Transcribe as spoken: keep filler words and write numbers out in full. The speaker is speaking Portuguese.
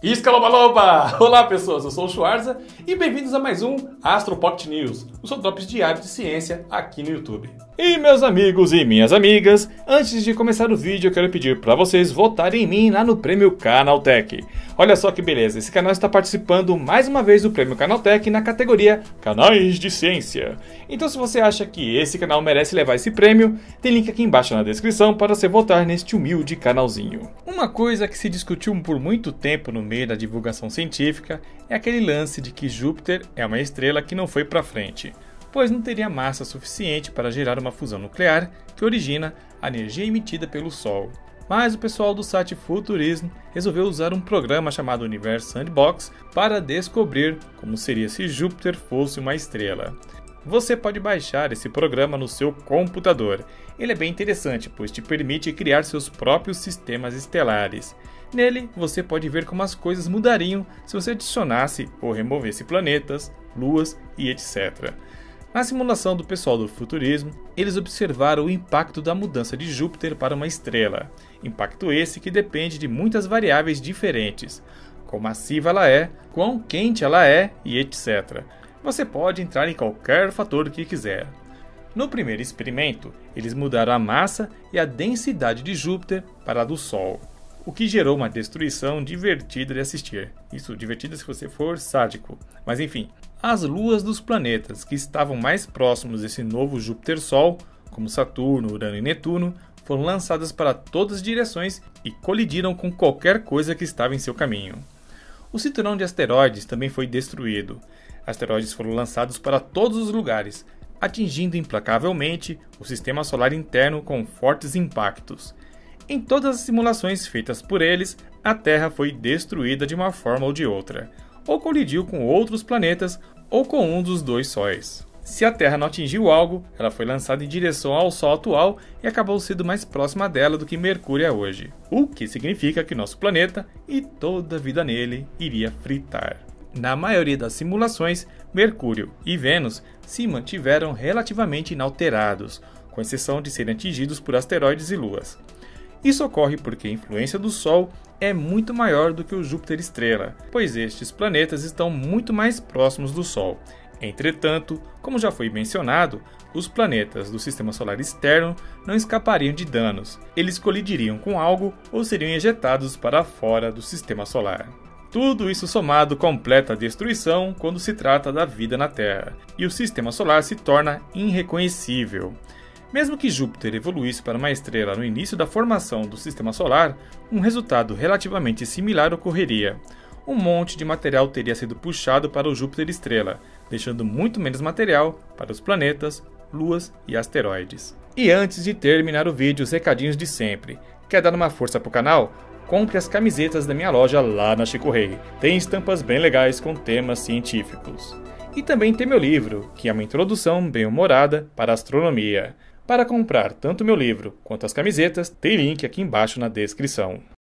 Iscalobaloba! Olá pessoas, eu sou o Schwarza e bem-vindos a mais um Astro Pocket News, o seu drops diário de ciência aqui no YouTube. E meus amigos e minhas amigas, antes de começar o vídeo eu quero pedir para vocês votarem em mim lá no Prêmio Canaltech. Olha só que beleza, esse canal está participando mais uma vez do Prêmio Canaltech na categoria Canais de Ciência. Então se você acha que esse canal merece levar esse prêmio, tem link aqui embaixo na descrição para você votar neste humilde canalzinho. Uma coisa que se discutiu por muito tempo no meio da divulgação científica é aquele lance de que Júpiter é uma estrela que não foi para frente, pois não teria massa suficiente para gerar uma fusão nuclear que origina a energia emitida pelo Sol. Mas o pessoal do site Futurismo resolveu usar um programa chamado Universo Sandbox para descobrir como seria se Júpiter fosse uma estrela. Você pode baixar esse programa no seu computador. Ele é bem interessante, pois te permite criar seus próprios sistemas estelares. Nele, você pode ver como as coisas mudariam se você adicionasse ou removesse planetas, luas e etcétera. Na simulação do pessoal do Futurismo, eles observaram o impacto da mudança de Júpiter para uma estrela. Impacto esse que depende de muitas variáveis diferentes, quão massiva ela é, quão quente ela é e etcétera. Você pode entrar em qualquer fator que quiser. No primeiro experimento, eles mudaram a massa e a densidade de Júpiter para a do Sol, o que gerou uma destruição divertida de assistir. Isso, divertida se você for sádico. Mas enfim, as luas dos planetas que estavam mais próximos desse novo Júpiter-Sol, como Saturno, Urano e Netuno, foram lançadas para todas as direções e colidiram com qualquer coisa que estava em seu caminho. O cinturão de asteroides também foi destruído. Asteroides foram lançados para todos os lugares, atingindo implacavelmente o sistema solar interno com fortes impactos. Em todas as simulações feitas por eles, a Terra foi destruída de uma forma ou de outra, ou colidiu com outros planetas ou com um dos dois sóis. Se a Terra não atingiu algo, ela foi lançada em direção ao Sol atual e acabou sendo mais próxima dela do que Mercúrio é hoje, o que significa que nosso planeta e toda a vida nele iria fritar. Na maioria das simulações, Mercúrio e Vênus se mantiveram relativamente inalterados, com exceção de serem atingidos por asteroides e luas. Isso ocorre porque a influência do Sol é muito maior do que o Júpiter estrela, pois estes planetas estão muito mais próximos do Sol. Entretanto, como já foi mencionado, os planetas do Sistema Solar externo não escapariam de danos. Eles colidiriam com algo ou seriam ejetados para fora do Sistema Solar. Tudo isso somado completa a destruição quando se trata da vida na Terra, e o Sistema Solar se torna irreconhecível. Mesmo que Júpiter evoluísse para uma estrela no início da formação do Sistema Solar, um resultado relativamente similar ocorreria. Um monte de material teria sido puxado para o Júpiter estrela, deixando muito menos material para os planetas, luas e asteroides. E antes de terminar o vídeo, os recadinhos de sempre. Quer dar uma força para o canal? Compre as camisetas da minha loja lá na Chico Rei. Tem estampas bem legais com temas científicos. E também tem meu livro, que é uma introdução bem-humorada para a astronomia. Para comprar tanto meu livro quanto as camisetas, tem link aqui embaixo na descrição.